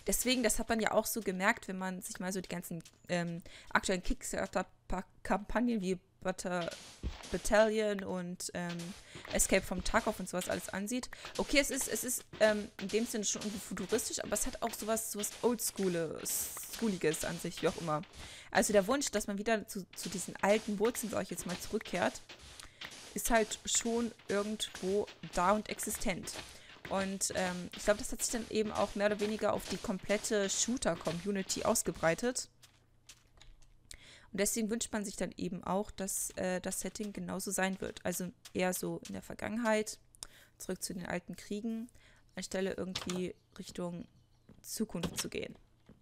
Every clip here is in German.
Deswegen, das hat man ja auch so gemerkt, wenn man sich mal so die ganzen aktuellen Kickstarter-Kampagnen wie Battalion und Escape from Tarkov und sowas alles ansieht. Okay, es ist in dem Sinne schon irgendwie futuristisch, aber es hat auch sowas Oldschooliges an sich, wie auch immer. Also der Wunsch, dass man wieder zu diesen alten Wurzeln, sag ich jetzt mal, zurückkehrt, ist halt schon irgendwo da und existent. Und ich glaube, das hat sich dann eben auch mehr oder weniger auf die komplette Shooter-Community ausgebreitet. Und deswegen wünscht man sich dann eben auch, dass das Setting genauso sein wird. Also eher so in der Vergangenheit, zurück zu den alten Kriegen, anstelle irgendwie Richtung Zukunft zu gehen.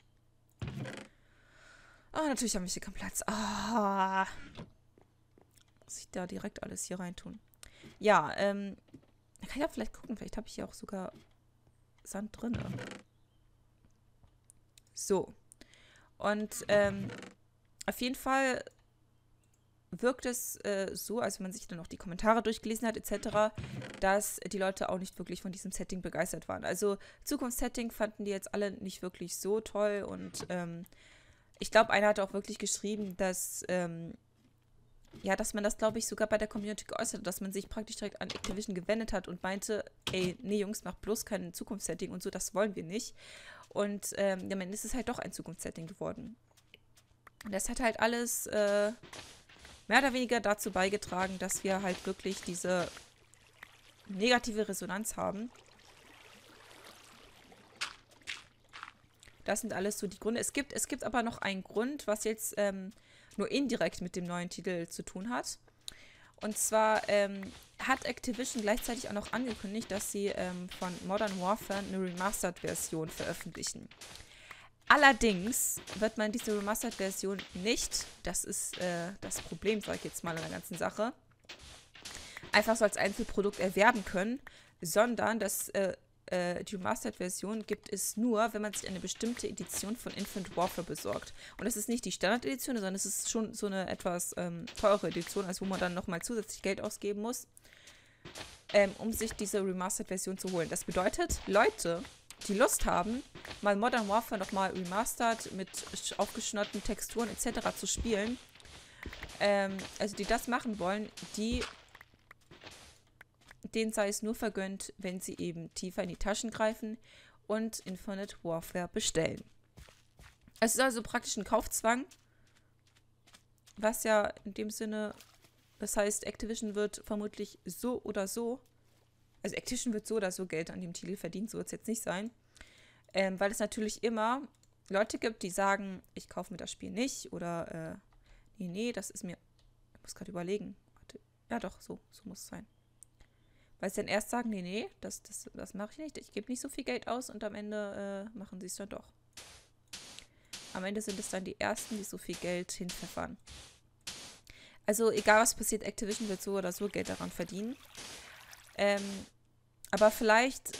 Oh, natürlich haben wir hier keinen Platz. Ah. Muss ich da direkt alles hier reintun? Ja, kann ich ja vielleicht gucken. Vielleicht habe ich hier auch sogar Sand drin. So. Und auf jeden Fall wirkt es so, als wenn man sich dann auch die Kommentare durchgelesen hat, etc., dass die Leute auch nicht wirklich von diesem Setting begeistert waren. Also Zukunftssetting fanden die jetzt alle nicht wirklich so toll und ich glaube, einer hat auch wirklich geschrieben, dass dass man das, glaube ich, sogar bei der Community geäußert hat, dass man sich praktisch direkt an Activision gewendet hat und meinte, ey, nee Jungs, macht bloß kein Zukunftssetting und so, das wollen wir nicht. Und am Ende ist es halt doch ein Zukunftssetting geworden. Und das hat halt alles mehr oder weniger dazu beigetragen, dass wir halt wirklich diese negative Resonanz haben. Das sind alles so die Gründe. Es gibt aber noch einen Grund, was jetzt nur indirekt mit dem neuen Titel zu tun hat. Und zwar hat Activision gleichzeitig auch noch angekündigt, dass sie von Modern Warfare eine Remastered-Version veröffentlichen. Allerdings wird man diese Remastered-Version nicht, das ist das Problem, sage ich jetzt mal, in der ganzen Sache, einfach so als Einzelprodukt erwerben können, sondern die Remastered-Version gibt es nur, wenn man sich eine bestimmte Edition von Infinite Warfare besorgt. Und das ist nicht die Standard-Edition, sondern es ist schon so eine etwas teure Edition, also wo man dann nochmal zusätzlich Geld ausgeben muss, um sich diese Remastered-Version zu holen. Das bedeutet, Leute, die Lust haben, mal Modern Warfare nochmal remastered mit aufgeschnörten Texturen etc. zu spielen, also die das machen wollen, denen sei es nur vergönnt, wenn sie eben tiefer in die Taschen greifen und Infinite Warfare bestellen. Es ist also praktisch ein Kaufzwang, was ja in dem Sinne, das heißt, Activision wird vermutlich so oder so, also Activision wird so oder so Geld an dem Titel verdienen, so wird es jetzt nicht sein, weil es natürlich immer Leute gibt, die sagen, ich kaufe mir das Spiel nicht oder nee, das ist mir, ich muss gerade überlegen, warte, ja doch, so muss es sein. Weil sie dann erst sagen, nee, das mache ich nicht, ich gebe nicht so viel Geld aus und am Ende machen sie es dann doch. Am Ende sind es dann die Ersten, die so viel Geld hinpfeffern. Also egal was passiert, Activision wird so oder so Geld daran verdienen. Aber vielleicht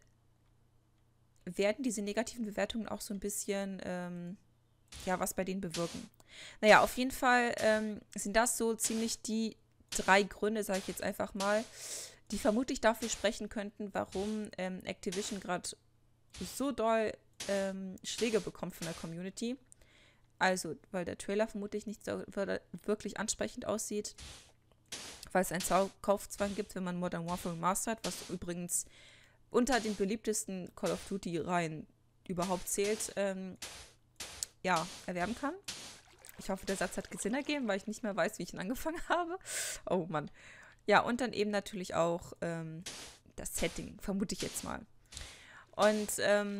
werden diese negativen Bewertungen auch so ein bisschen, was bei denen bewirken. Naja, auf jeden Fall sind das so ziemlich die 3 Gründe, sage ich jetzt einfach mal, die vermutlich dafür sprechen könnten, warum Activision gerade so doll Schläge bekommt von der Community. Also, weil der Trailer vermutlich nicht so wirklich ansprechend aussieht, weil es einen Kaufzwang gibt, wenn man Modern Warfare Remastered, was übrigens unter den beliebtesten Call of Duty-Reihen überhaupt zählt, erwerben kann. Ich hoffe, der Satz hat Sinn ergeben, weil ich nicht mehr weiß, wie ich ihn angefangen habe. Oh Mann. Ja, und dann eben natürlich auch das Setting, vermute ich jetzt mal. Und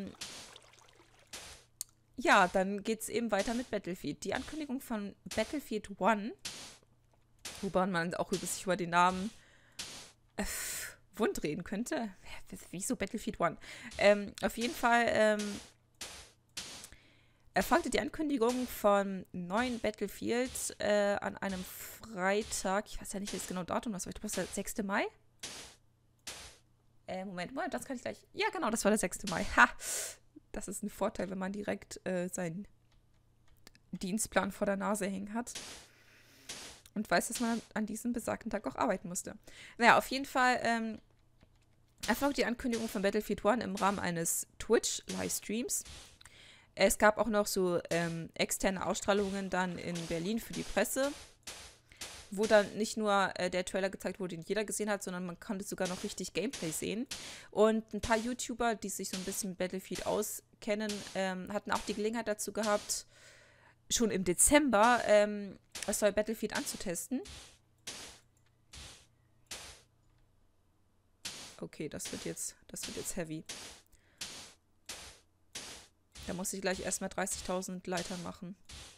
dann geht es eben weiter mit Battlefield. Die Ankündigung von Battlefield 1, wobei man auch sich über den Namen wundreden könnte. Wieso Battlefield 1? Auf jeden Fall erfolgte die Ankündigung von neuen Battlefield an einem Freitag. Ich weiß ja nicht, das genaue Datum, das war der 6. Mai? Moment, das kann ich gleich. Ja, genau, das war der 6. Mai. Ha! Das ist ein Vorteil, wenn man direkt seinen Dienstplan vor der Nase hängen hat. Und weiß, dass man an diesem besagten Tag auch arbeiten musste. Naja, auf jeden Fall erfolgt die Ankündigung von Battlefield 1 im Rahmen eines Twitch-Livestreams. Es gab auch noch so externe Ausstrahlungen dann in Berlin für die Presse, wo dann nicht nur der Trailer gezeigt wurde, den jeder gesehen hat, sondern man konnte sogar noch richtig Gameplay sehen. Und ein paar YouTuber, die sich so ein bisschen mit Battlefield auskennen, hatten auch die Gelegenheit dazu gehabt, schon im Dezember das neue Battlefield anzutesten. Okay, das wird jetzt heavy. Da muss ich gleich erstmal 30.000 Leitern machen.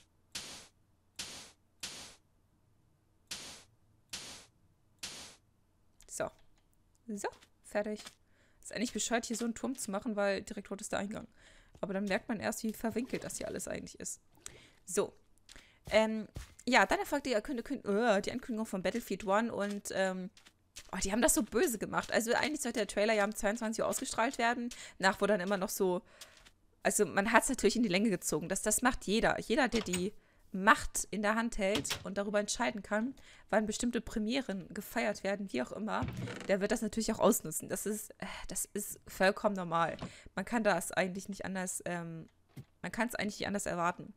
So. So, fertig. Ist eigentlich bescheuert, hier so einen Turm zu machen, weil direkt dort ist der Eingang. Aber dann merkt man erst, wie verwinkelt das hier alles eigentlich ist. So. Ja, dann erfolgt die Ankündigung von Battlefield 1 und die haben das so böse gemacht. Also eigentlich sollte der Trailer ja um 22 Uhr ausgestrahlt werden. Nach wurde dann immer noch so, also man hat es natürlich in die Länge gezogen. Das macht jeder. Jeder, der die Macht in der Hand hält und darüber entscheiden kann, wann bestimmte Premieren gefeiert werden, wie auch immer, der wird das natürlich auch ausnutzen. Das ist vollkommen normal. Man kann das eigentlich nicht anders, man kann es eigentlich nicht anders erwarten.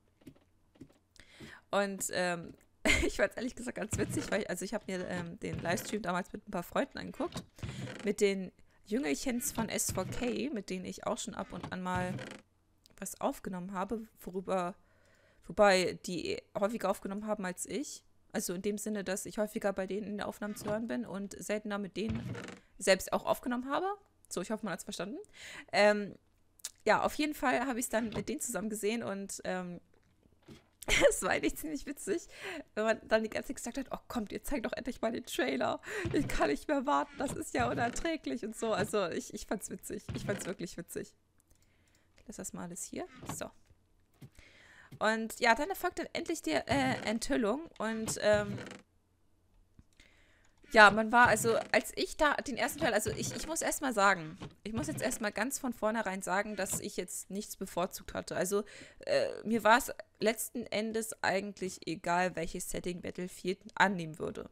Und ich fand es ehrlich gesagt ganz witzig, weil ich habe mir den Livestream damals mit ein paar Freunden angeguckt, mit den Jüngelchens von S4K, mit denen ich auch schon ab und an mal was aufgenommen habe, wobei die häufiger aufgenommen haben als ich. Also in dem Sinne, dass ich häufiger bei denen in der Aufnahme zu hören bin und seltener mit denen selbst auch aufgenommen habe. So, ich hoffe, man hat es verstanden. Ja, auf jeden Fall habe ich es dann mit denen zusammen gesehen und es war eigentlich ziemlich witzig, wenn man dann die ganze Zeit gesagt hat, oh kommt, ihr zeigt doch endlich mal den Trailer. Ich kann nicht mehr warten, das ist ja unerträglich und so. Also ich fand's witzig. Ich fand's wirklich witzig. Ich lasse das mal alles hier. So. Und ja, dann erfolgt dann endlich die Enthüllung und ja, man war, also als ich da den ersten Teil, also ich muss erstmal sagen, ich muss jetzt erstmal ganz von vornherein sagen, dass ich jetzt nichts bevorzugt hatte. Also mir war es letzten Endes eigentlich egal, welches Setting Battlefield annehmen würde.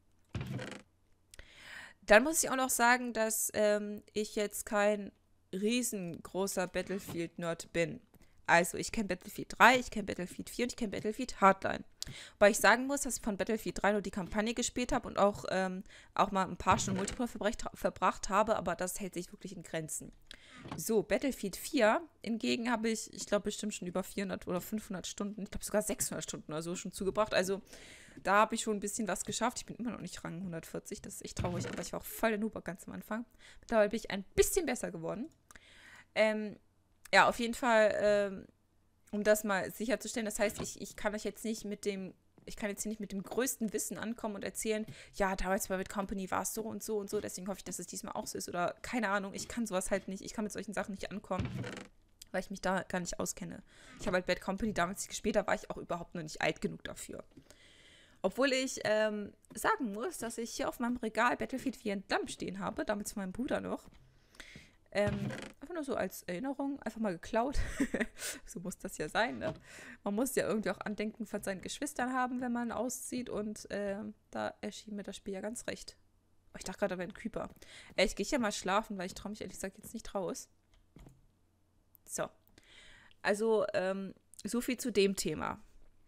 Dann muss ich auch noch sagen, dass ich jetzt kein riesengroßer Battlefield-Nerd bin. Also ich kenne Battlefield 3, ich kenne Battlefield 4 und ich kenne Battlefield Hardline. Weil ich sagen muss, dass ich von Battlefield 3 nur die Kampagne gespielt habe und auch mal ein paar Stunden Multiplayer verbracht habe, aber das hält sich wirklich in Grenzen. So, Battlefield 4 hingegen habe ich glaube bestimmt schon über 400 oder 500 Stunden, ich glaube sogar 600 Stunden oder so schon zugebracht. Also da habe ich schon ein bisschen was geschafft. Ich bin immer noch nicht Rang 140, das ist echt traurig, aber ich war auch voll der Noob ganz am Anfang. Mittlerweile bin ich ein bisschen besser geworden. Ja, auf jeden Fall, um das mal sicherzustellen, das heißt, ich kann euch jetzt nicht ich kann jetzt hier nicht mit dem größten Wissen ankommen und erzählen, ja, damals bei Bad Company war es so und so und so, deswegen hoffe ich, dass es diesmal auch so ist oder keine Ahnung, ich kann sowas halt nicht, ich kann mit solchen Sachen nicht ankommen, weil ich mich da gar nicht auskenne. Ich habe halt Bad Company damals nicht gespielt, da war ich auch überhaupt noch nicht alt genug dafür. Obwohl ich sagen muss, dass ich hier auf meinem Regal Battlefield 4 in Dump stehen habe, damals von meinem Bruder noch. Einfach nur so als Erinnerung, einfach mal geklaut. So muss das ja sein, ne? Man muss ja irgendwie auch Andenken von seinen Geschwistern haben, wenn man auszieht und da erschien mir das Spiel ja ganz recht. Oh, ich dachte gerade, da wäre ein Creeper. Ich gehe ja mal schlafen, weil ich traue mich ehrlich gesagt jetzt nicht raus. So. Also, so viel zu dem Thema.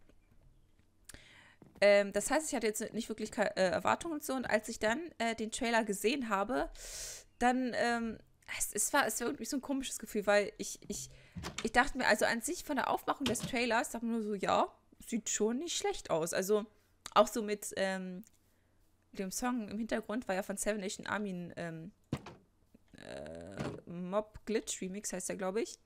Das heißt, ich hatte jetzt nicht wirklich Erwartungen und so und als ich dann den Trailer gesehen habe, dann es war irgendwie so ein komisches Gefühl, weil ich dachte mir, also an sich von der Aufmachung des Trailers, dachte ich nur so, ja, sieht schon nicht schlecht aus. Also auch so mit dem Song im Hintergrund war ja von Seven Nation Army ein Mob Glitch Remix, heißt der, glaube ich.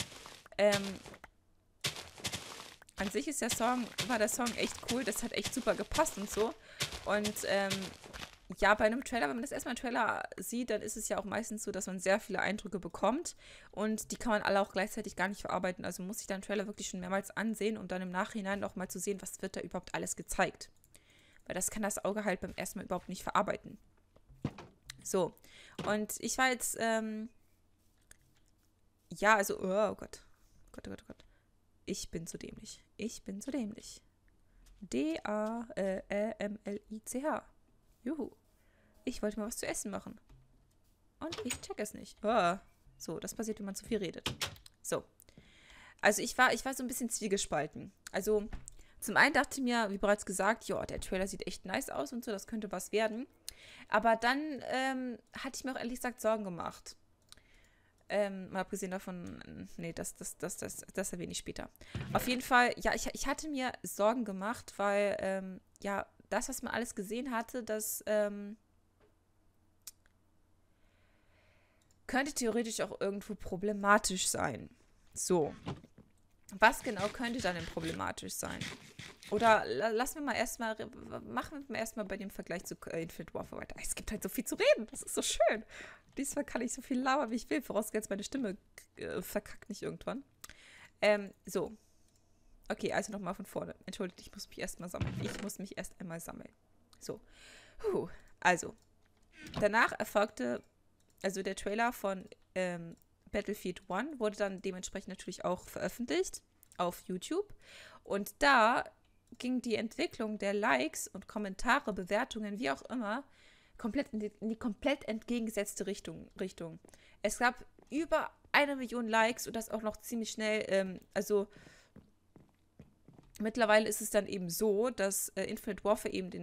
An sich war der Song echt cool, das hat echt super gepasst und so. Und ja, bei einem Trailer, wenn man das erstmal im Trailer sieht, dann ist es ja auch meistens so, dass man sehr viele Eindrücke bekommt und die kann man alle auch gleichzeitig gar nicht verarbeiten. Also muss ich dann Trailer wirklich schon mehrmals ansehen, um dann im Nachhinein noch mal zu sehen, was wird da überhaupt alles gezeigt. Weil das kann das Auge halt beim ersten Mal überhaupt nicht verarbeiten. So, und ich war jetzt, ja, also, oh Gott. Gott, oh Gott, oh Gott. Ich bin so dämlich. Ich bin so dämlich. D-A-M-L-I-C-H. Juhu. Ich wollte mal was zu essen machen. Und ich check es nicht. Oh. So, das passiert, wenn man zu viel redet. So. Also ich war so ein bisschen zwiegespalten. Also zum einen dachte ich mir, wie bereits gesagt, ja, der Trailer sieht echt nice aus und so, das könnte was werden. Aber dann hatte ich mir auch ehrlich gesagt Sorgen gemacht. Mal abgesehen davon, nee, das erwähne ich später. Auf jeden Fall, ja, ich hatte mir Sorgen gemacht, weil, ja, das, was man alles gesehen hatte, das könnte theoretisch auch irgendwo problematisch sein. So. Was genau könnte dann denn problematisch sein? Oder lassen wir mal erstmal, machen wir erstmal bei dem Vergleich zu Infinite Warfare weiter. Es gibt halt so viel zu reden, das ist so schön. Diesmal kann ich so viel labern, wie ich will, vorausgesetzt meine Stimme verkackt nicht irgendwann. So. Okay, also nochmal von vorne. Entschuldigt, ich muss mich erstmal sammeln. Ich muss mich erst einmal sammeln. So. Also. Danach erfolgte, also der Trailer von Battlefield 1 wurde dann dementsprechend natürlich auch veröffentlicht auf YouTube. Und da ging die Entwicklung der Likes und Kommentare, Bewertungen, wie auch immer, komplett in die komplett entgegengesetzte Richtung. Es gab über 1 Million Likes und das auch noch ziemlich schnell. Also mittlerweile ist es dann eben so, dass Infinite Warfare eben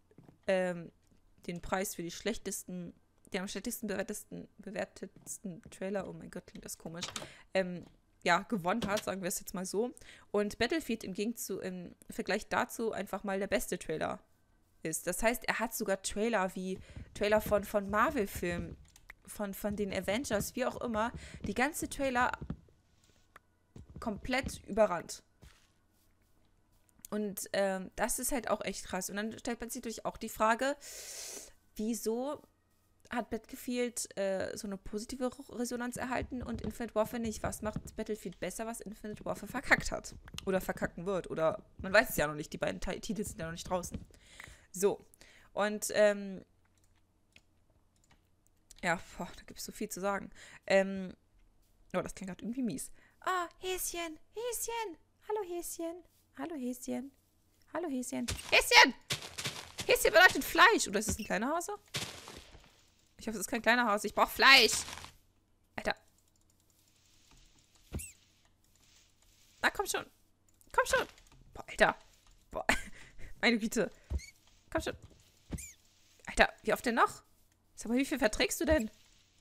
den Preis für den am schlechtesten bewertetsten Trailer, oh mein Gott, klingt das komisch, ja, gewonnen hat, sagen wir es jetzt mal so. Und Battlefield im Vergleich dazu einfach mal der beste Trailer ist. Das heißt, er hat sogar Trailer von Marvel-Filmen, von den Avengers, wie auch immer, die ganze Trailer komplett überrannt. Und das ist halt auch echt krass. Und dann stellt man sich natürlich auch die Frage, wieso hat Battlefield so eine positive Resonanz erhalten und Infinite Warfare nicht? Was macht Battlefield besser, was Infinite Warfare verkackt hat? Oder verkacken wird? Oder man weiß es ja noch nicht, die beiden Titel sind ja noch nicht draußen. So. Und, ja, boah, da gibt es so viel zu sagen. Oh, das klingt gerade irgendwie mies. Ah, Häschen, Häschen. Hallo, Häschen. Hallo, Häschen. Hallo, Häschen. Häschen! Häschen bedeutet Fleisch. Oder ist es ein kleiner Hase? Ich hoffe, es ist kein kleiner Hase. Ich brauche Fleisch. Alter. Na, komm schon. Komm schon. Boah, Alter. Boah. Meine Güte. Komm schon. Alter, wie oft denn noch? Sag mal, wie viel verträgst du denn?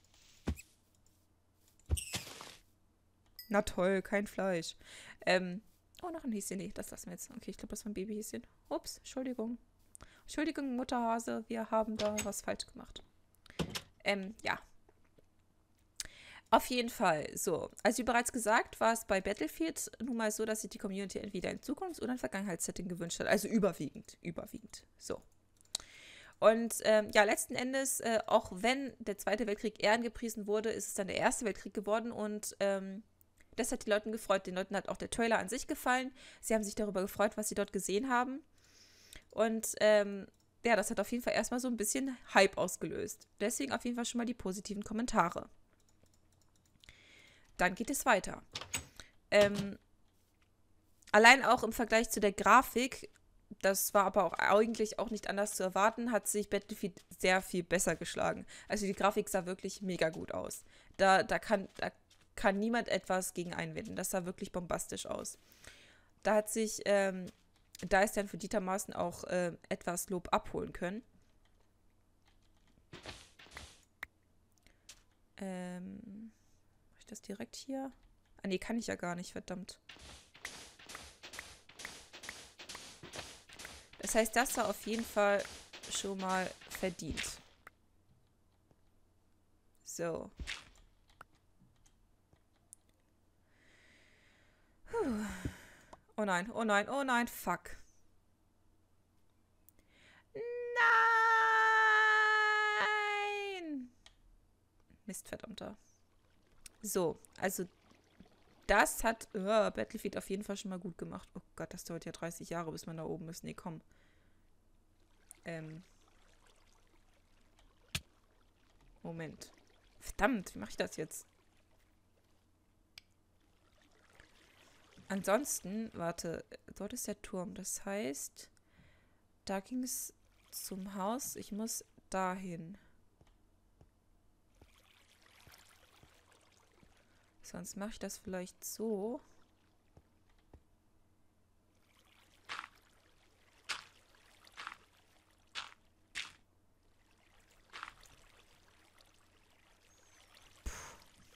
Na toll, kein Fleisch. Oh, noch ein Häschen. Nee, das lassen wir jetzt. Okay, ich glaube, das war ein Babyhäschen. Ups, Entschuldigung. Entschuldigung, Mutterhase. Wir haben da was falsch gemacht. Ja. Auf jeden Fall. So, also wie bereits gesagt, war es bei Battlefield nun mal so, dass sich die Community entweder ein Zukunfts- oder ein Vergangenheitssetting gewünscht hat. Also überwiegend. So. Und ja, letzten Endes, auch wenn der Zweite Weltkrieg eher angepriesen wurde, ist es dann der Erste Weltkrieg geworden und das hat die Leuten gefreut. Den Leuten hat auch der Trailer an sich gefallen. Sie haben sich darüber gefreut, was sie dort gesehen haben. Und ja, das hat auf jeden Fall erstmal so ein bisschen Hype ausgelöst. Deswegen auf jeden Fall schon mal die positiven Kommentare. Dann geht es weiter. Allein auch im Vergleich zu der Grafik, das war aber auch eigentlich auch nicht anders zu erwarten, hat sich Battlefield sehr viel besser geschlagen. Also die Grafik sah wirklich mega gut aus. Da kann niemand etwas gegen einwenden. Das sah wirklich bombastisch aus. Da hat sich da ist dann für Dieter Maaßen auch etwas Lob abholen können. Mach ich das direkt hier? Ah, nee, kann ich ja gar nicht, verdammt. Das heißt, das war auf jeden Fall schon mal verdient. So. Puh. Oh nein, oh nein, oh nein, fuck. Nein! Mist, verdammter. So, also das hat Battlefield auf jeden Fall schon mal gut gemacht. Oh Gott, das dauert ja 30 Jahre, bis man da oben ist. Nee, komm. Moment. Verdammt, wie mache ich das jetzt? Ansonsten, warte, dort ist der Turm. Das heißt, da ging es zum Haus. Ich muss dahin. Sonst mache ich das vielleicht so.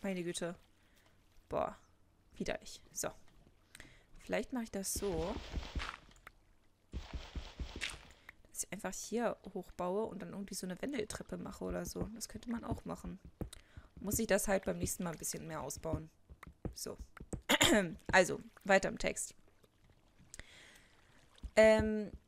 Meine Güte. Boah. Widerlich. So. Vielleicht mache ich das so, dass ich einfach hier hochbaue und dann irgendwie so eine Wendeltreppe mache oder so. Das könnte man auch machen. Muss ich das halt beim nächsten Mal ein bisschen mehr ausbauen. So. Also, weiter im Text.